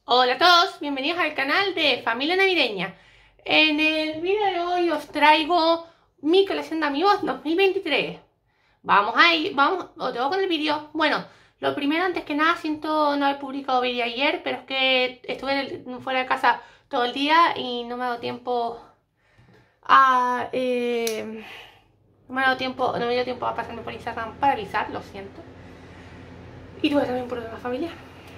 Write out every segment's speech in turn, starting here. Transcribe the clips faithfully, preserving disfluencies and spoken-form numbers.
Hola a todos, bienvenidos al canal de Familia Navideña. En el vídeo de hoy os traigo mi colección de amigos dos mil veintitrés. Vamos ahí, vamos, os dejo con el vídeo. Bueno, lo primero, antes que nada, siento no haber publicado vídeo ayer, pero es que estuve fuera de casa todo el día y no me ha dado tiempo a... Eh, no me ha dado tiempo, no me dio tiempo a pasarme por Instagram para avisar, lo siento. Y tuve también un problema familiar.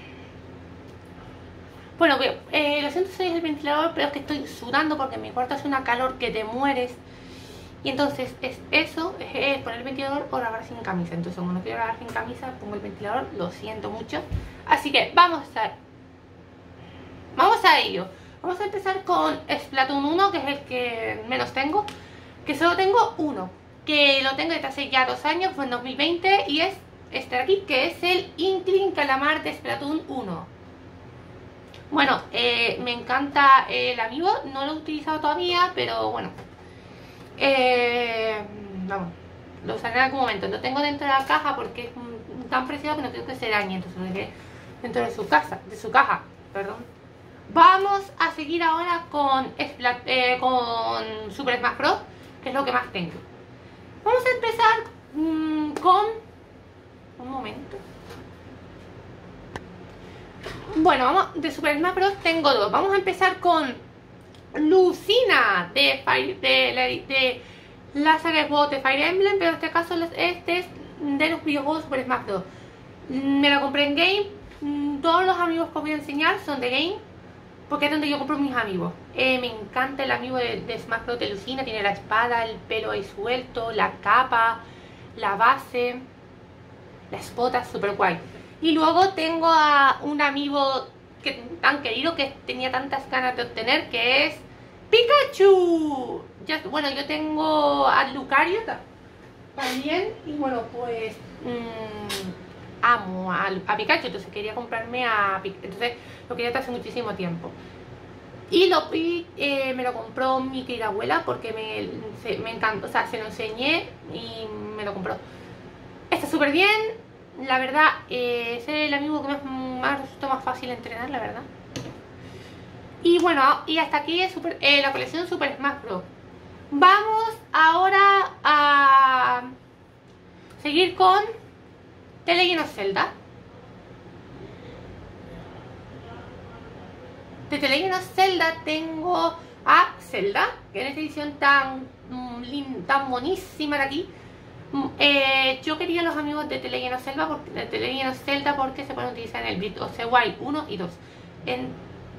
Bueno, eh, lo siento si es el ventilador, pero es que estoy sudando porque en mi cuarto hace una calor que te mueres. Y entonces es eso, es poner el ventilador o grabar sin camisa. Entonces como no quiero grabar sin camisa, pongo el ventilador, lo siento mucho. Así que vamos a, vamos a ello. Vamos a empezar con Splatoon uno, que es el que menos tengo. Que solo tengo uno, que lo tengo desde hace ya dos años, fue en dos mil veinte. Y es este de aquí, que es el Inkling Calamar de Splatoon uno. Bueno, eh, me encanta el amiibo, no lo he utilizado todavía, pero bueno, eh, vamos, lo usaré en algún momento. Lo tengo dentro de la caja porque es tan precioso que no quiero que se dañe, entonces lo dejé dentro de su casa, de su caja, perdón. Vamos a seguir ahora con, eh, con Super Smash Bros, que es lo que más tengo. Vamos a empezar mmm, con... un momento. Bueno, vamos, de Super Smash Bros tengo dos. Vamos a empezar con Lucina de, Fire, de, la, de la saga de juegos de Fire Emblem, pero en este caso este es de los videojuegos Super Smash Bros. Me la compré en Game. Todos los amigos que os voy a enseñar son de Game, porque es donde yo compro mis amigos. Eh, me encanta el amigo de, de Smash Bros de Lucina. Tiene la espada, el pelo ahí suelto, la capa, la base, la espota, super guay. Y luego tengo a un amigo que, tan querido que tenía tantas ganas de obtener, que es Pikachu. Ya, bueno, yo tengo a Lucario también. Y bueno, pues mmm, amo a, a Pikachu. Entonces quería comprarme a Pikachu. Entonces lo quería hace muchísimo tiempo. Y, lo, y eh, me lo compró mi querida abuela porque me, se, me encantó. O sea, se lo enseñé y me lo compró. Está súper bien. La verdad, eh, es el amigo que más, más resultó más fácil entrenar, la verdad. Y bueno, y hasta aquí es super, eh, la colección Super Smash Bros. Vamos ahora a seguir con The Legend of Zelda. De The Legend of Zelda tengo a Zelda, que en esta edición tan, tan buenísima de aquí. Eh, yo quería los amigos de The Legend of Zelda porque, de The Legend of Zelda porque se pueden utilizar en el Breath of the Wild uno y dos. En,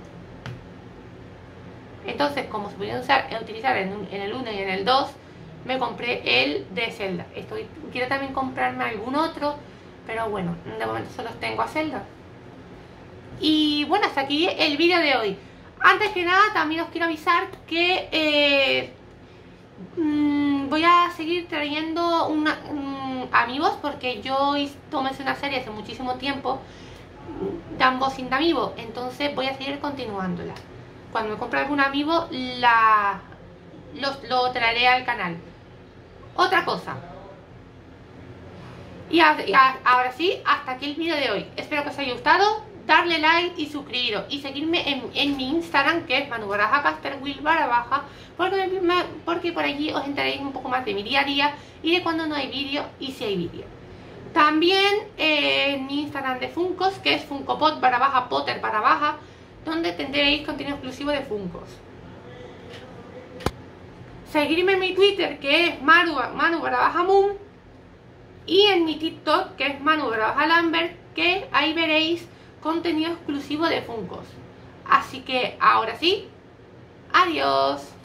entonces, como se podían usar, utilizar en, en el uno y en el dos, me compré el de Zelda. Estoy, quiero también comprarme algún otro, pero bueno, de momento solo tengo a Zelda. Y bueno, hasta aquí el vídeo de hoy. Antes que nada, también os quiero avisar que... Eh, mmm, voy a seguir trayendo una, um, amigos, porque yo tomé una serie hace muchísimo tiempo de unboxing de amigos, entonces voy a seguir continuándola. Cuando me compre algún amigo la, lo, lo traeré al canal. Otra cosa, y, a, y a, ahora sí, hasta aquí el vídeo de hoy. Espero que os haya gustado. Darle like y suscribiros y seguirme en, en mi Instagram, que es Manu Baraja Casperwill barra baja, porque, me, porque por allí os enteraréis un poco más de mi día a día y de cuando no hay vídeo y si hay vídeo. También eh, en mi Instagram de Funkos, que es Funkopot barra baja Potter barra baja, donde tendréis contenido exclusivo de Funkos. Seguirme en mi Twitter, que es Manu, Manu barra baja Moon, y en mi TikTok, que es Manu barra baja Lambert, que ahí veréis contenido exclusivo de Funkos. Así que ahora sí, adiós.